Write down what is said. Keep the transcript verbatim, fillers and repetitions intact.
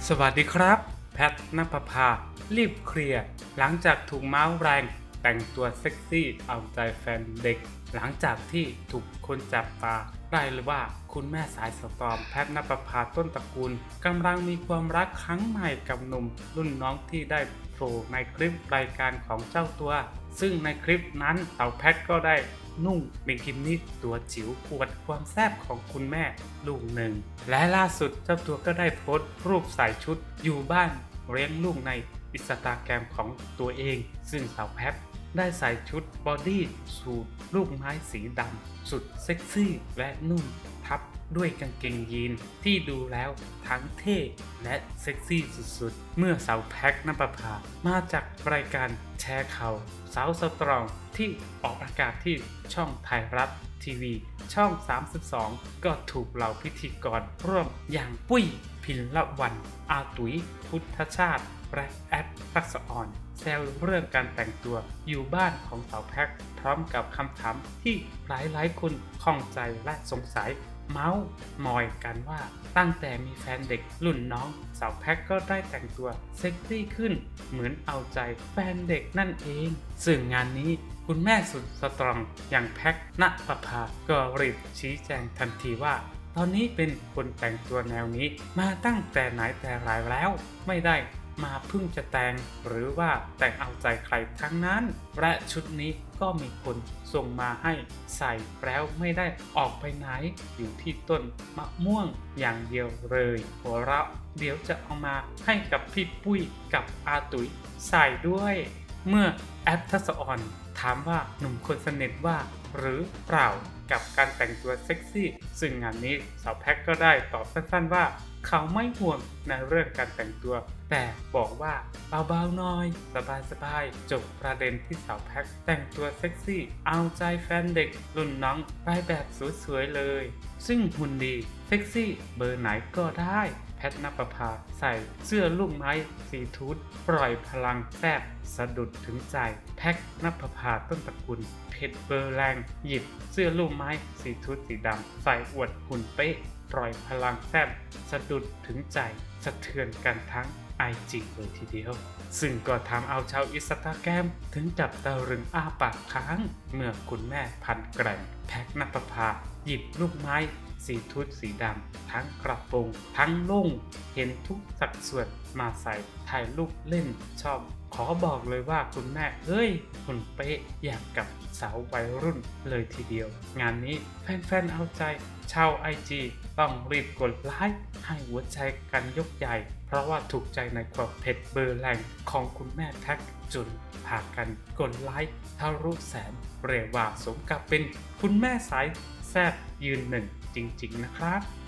สวัสดีครับแพทณปภารีบเคลียร์หลังจากถูกเมาส์แรงแต่งตัวเซ็กซี่เอาใจแฟนเด็กหลังจากที่ถูกคนจับตาได้เลยว่าคุณแม่สายสตอมแพทณปภาต้นตระกูลกำลังมีความรักครั้งใหม่กับหนุ่มรุ่นน้องที่ได้โผล่ในคลิปรายการของเจ้าตัวซึ่งในคลิปนั้นสาวแพทก็ได้นุ่งบิกินี่ตัวจิ๋วอวดความแซ่บของคุณแม่ลูกหนึ่งและล่าสุดเจ้าตัวก็ได้โพสต์รูปใส่ชุดอยู่บ้านเลี้ยงลูกในอินสตาแกรมของตัวเองซึ่งสาวแพทได้ใส่ชุดบอดี้สูทลูกไม้สีดำสุดเซ็กซี่และนุ่มทับด้วยกางเกงยีนที่ดูแล้วทั้งเท่และเซ็กซี่สุดๆเมื่อสาวแพทณปภามาจากรายการแชร์ข่าวสาวสตรองที่ออกอากาศที่ช่องไทยรัฐทีวีช่องสามสิบสองก็ถูกเหล่าพิธีกรร่วมอย่างปุ้ยพินละวันอาตุ๋ยพุทธชาติและแอปทักษอ่อนแซวเรื่องการแต่งตัวอยู่บ้านของสาวแพทพร้อมกับคำถามที่หลายๆคนข้องใจและสงสัยเมาส์มอยกันว่าตั้งแต่มีแฟนเด็กรุ่นน้องสาวแพ็กก็ได้แต่งตัวเซ็กซี่ขึ้นเหมือนเอาใจแฟนเด็กนั่นเองซึ่งงานนี้คุณแม่สุดสตรองอย่างแพ็กณปภาก็รีบชี้แจงทันทีว่าตอนนี้เป็นคนแต่งตัวแนวนี้มาตั้งแต่ไหนแต่ไรแล้วไม่ได้มาเพิ่งจะแต่งหรือว่าแต่งเอาใจใครทั้งนั้นและชุดนี้ก็มีคนส่งมาให้ใส่แล้วไม่ได้ออกไปไหนอยู่ที่ต้นมะม่วงอย่างเดียวเลยหัวเราะเดี๋ยวจะเอามาให้กับพี่ปุ้ยกับอาตุ๋ยใส่ด้วยเมื่อแอปทัศออนถามว่าหนุ่มคนสนิทว่าหรือเปล่ากับการแต่งตัวเซ็กซี่ซึ่งงานนี้สาวแพ็กก็ได้ตอบสั้นๆว่าเขาไม่ห่วงในเรื่องการแต่งตัวแต่บอกว่าเบาๆหน่อยสบายๆจบประเด็นที่สาวแพ็กแต่งตัวเซ็กซี่เอาใจแฟนเด็กรุ่นน้องไปแบบสวยๆเลยซึ่งหุ่นดีเซ็กซี่เบอร์ไหนก็ได้แพทณปภาใส่เสื้อลูกไม้สีทูตปล่อยพลังแซ่บสะดุดถึงใจแพทณปภาต้นตระกูลเพชรเบอร์แรงหยิบเสื้อลูกไม้สีทูตสีดำใส่อวดหุ่นเป๊ะปล่อยพลังแซ่บสะดุดถึงใจสะเทือนกันทั้ง ไอ จี เลยทีเดียวซึ่งก็ทำเอาชาวอินสตาแกรมถึงจับตะลึงอ้าปากค้างเมื่อคุณแม่พันแกร่งแพทณปภาหยิบลูกไม้สีทูตสีดำทั้งกระโปรงทั้งลุ่งเห็นทุกสัดส่วนมาใส่ถ่ายรูปเล่นชอบขอบอกเลยว่าคุณแม่เฮ้ยหุ่นเป๊ะอย่างกับสาววัยรุ่นเลยทีเดียวงานนี้แฟนๆเอาใจชาว ไอ จี ต้องรีบกดไลค์ให้หัวใจกันยกใหญ่เพราะว่าถูกใจในความเผ็ดเบอร์แรงของคุณแม่แท็กจนพากันกดไลค์ทะลุแสนเรียกว่าสมกับเป็นคุณแม่สายแซ่บยืนหนึ่งจริงๆนะครับ